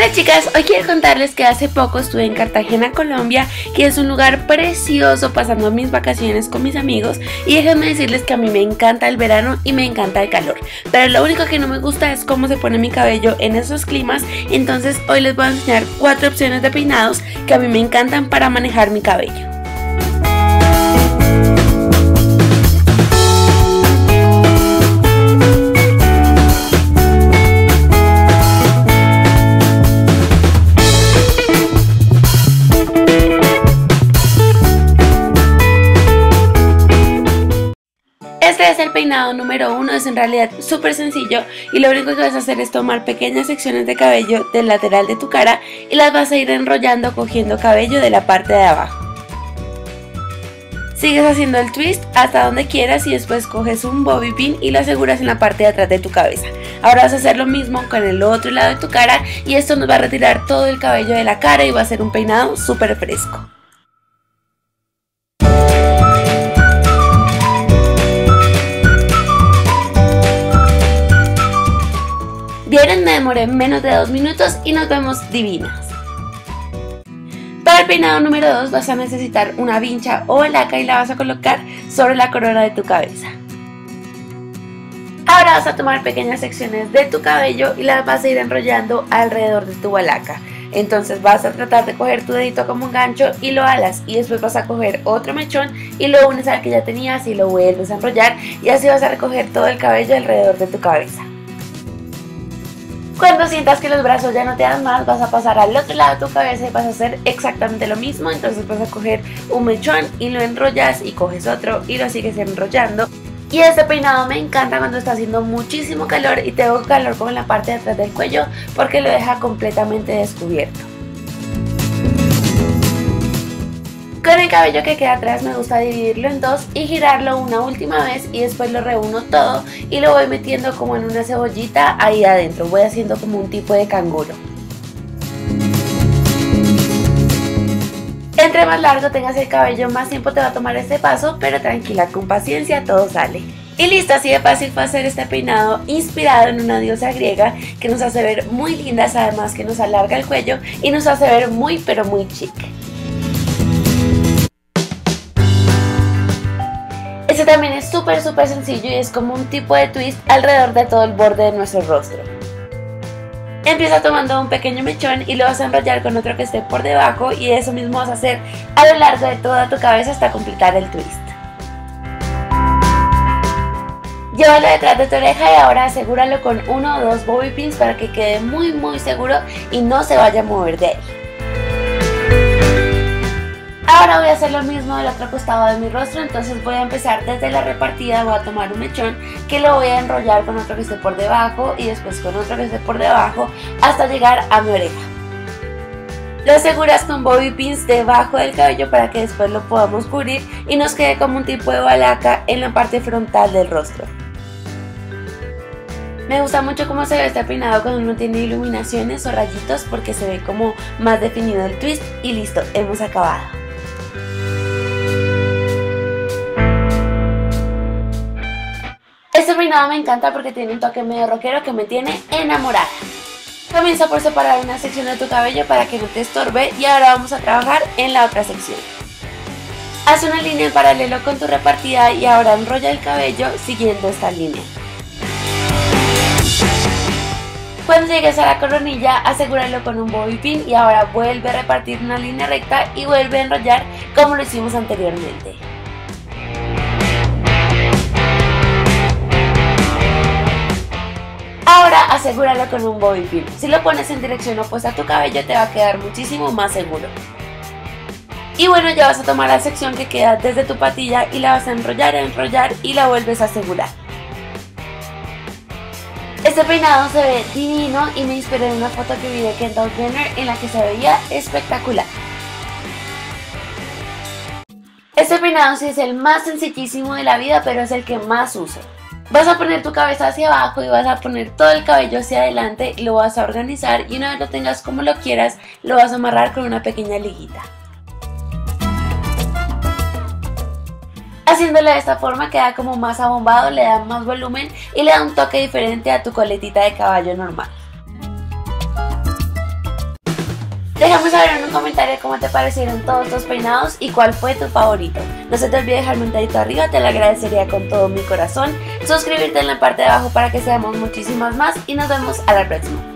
Hola chicas, hoy quiero contarles que hace poco estuve en Cartagena, Colombia, que es un lugar precioso pasando mis vacaciones con mis amigos, y déjenme decirles que a mí me encanta el verano y me encanta el calor, pero lo único que no me gusta es cómo se pone mi cabello en esos climas. Entonces hoy les voy a enseñar 4 opciones de peinados que a mí me encantan para manejar mi cabello. Este es el peinado número 1, es en realidad súper sencillo y lo único que vas a hacer es tomar pequeñas secciones de cabello del lateral de tu cara y las vas a ir enrollando cogiendo cabello de la parte de abajo. Sigues haciendo el twist hasta donde quieras y después coges un bobby pin y lo aseguras en la parte de atrás de tu cabeza. Ahora vas a hacer lo mismo con el otro lado de tu cara y esto nos va a retirar todo el cabello de la cara y va a ser un peinado súper fresco. Vieron, me demoré menos de 2 minutos y nos vemos divinas. Para el peinado número 2 vas a necesitar una vincha o laca y la vas a colocar sobre la corona de tu cabeza. Ahora vas a tomar pequeñas secciones de tu cabello y las vas a ir enrollando alrededor de tu balaca. Entonces vas a tratar de coger tu dedito como un gancho y lo alas, y después vas a coger otro mechón y lo unes al que ya tenías y lo vuelves a enrollar, y así vas a recoger todo el cabello alrededor de tu cabeza. Cuando sientas que los brazos ya no te dan más, vas a pasar al otro lado de tu cabeza y vas a hacer exactamente lo mismo. Entonces vas a coger un mechón y lo enrollas y coges otro y lo sigues enrollando. Y este peinado me encanta cuando está haciendo muchísimo calor y tengo calor como en la parte de atrás del cuello porque lo deja completamente descubierto. Con el cabello que queda atrás me gusta dividirlo en dos y girarlo una última vez y después lo reúno todo y lo voy metiendo como en una cebollita ahí adentro. Voy haciendo como un tipo de canguro. Entre más largo tengas el cabello, más tiempo te va a tomar este paso, pero tranquila, con paciencia todo sale. Y listo, así de fácil fue hacer este peinado inspirado en una diosa griega que nos hace ver muy lindas, además que nos alarga el cuello y nos hace ver muy pero muy chic. Este también es súper sencillo y es como un tipo de twist alrededor de todo el borde de nuestro rostro. Empieza tomando un pequeño mechón y lo vas a enrollar con otro que esté por debajo, y eso mismo vas a hacer a lo largo de toda tu cabeza hasta completar el twist. Llévalo detrás de tu oreja y ahora asegúralo con 1 o 2 bobby pins para que quede muy seguro y no se vaya a mover de ahí. Ahora voy a hacer lo mismo del otro costado de mi rostro, entonces voy a empezar desde la repartida. Voy a tomar un mechón que lo voy a enrollar con otro que esté por debajo y después con otro que esté por debajo hasta llegar a mi oreja. Lo aseguras con bobby pins debajo del cabello para que después lo podamos cubrir y nos quede como un tipo de balaca en la parte frontal del rostro. Me gusta mucho cómo se ve este peinado cuando uno tiene iluminaciones o rayitos porque se ve como más definido el twist y listo, hemos acabado. Este peinado me encanta porque tiene un toque medio rockero que me tiene enamorada. Comienza por separar una sección de tu cabello para que no te estorbe y ahora vamos a trabajar en la otra sección. Haz una línea en paralelo con tu repartida y ahora enrolla el cabello siguiendo esta línea. Cuando llegues a la coronilla, asegúralo con un bobby pin y ahora vuelve a repartir una línea recta y vuelve a enrollar como lo hicimos anteriormente. Ahora asegúralo con un bobby pin. Si lo pones en dirección opuesta a tu cabello te va a quedar muchísimo más seguro. Y bueno, ya vas a tomar la sección que queda desde tu patilla y la vas a enrollar y la vuelves a asegurar. Este peinado se ve divino y me inspiré en una foto que vi de Kendall Jenner en la que se veía espectacular. Este peinado sí es el más sencillísimo de la vida, pero es el que más uso. Vas a poner tu cabeza hacia abajo y vas a poner todo el cabello hacia adelante, lo vas a organizar y una vez lo tengas como lo quieras, lo vas a amarrar con una pequeña liguita. Haciéndolo de esta forma queda como más abombado, le da más volumen y le da un toque diferente a tu coletita de caballo normal. Déjame saber en un comentario cómo te parecieron todos los peinados y cuál fue tu favorito. No se te olvide dejarme un dedito arriba, te lo agradecería con todo mi corazón. Suscribirte en la parte de abajo para que seamos muchísimas más y nos vemos a la próxima.